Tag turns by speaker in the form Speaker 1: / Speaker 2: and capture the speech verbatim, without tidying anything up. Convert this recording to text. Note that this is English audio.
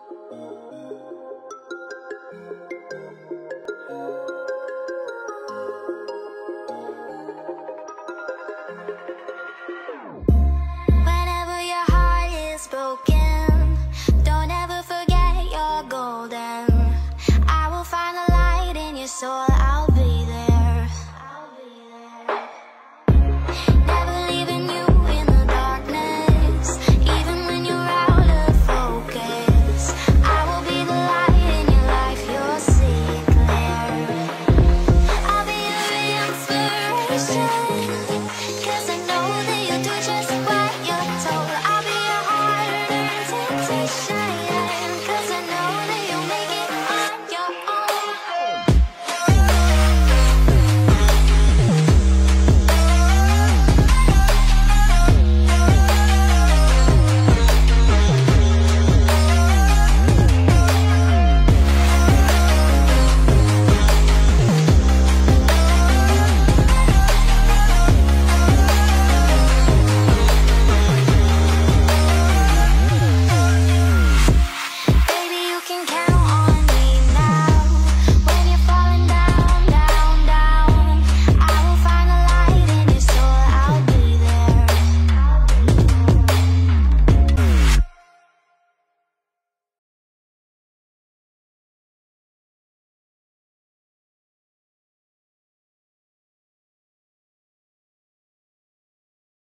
Speaker 1: Whenever your heart is broken, don't ever forget you're golden. I will find the light in your soul.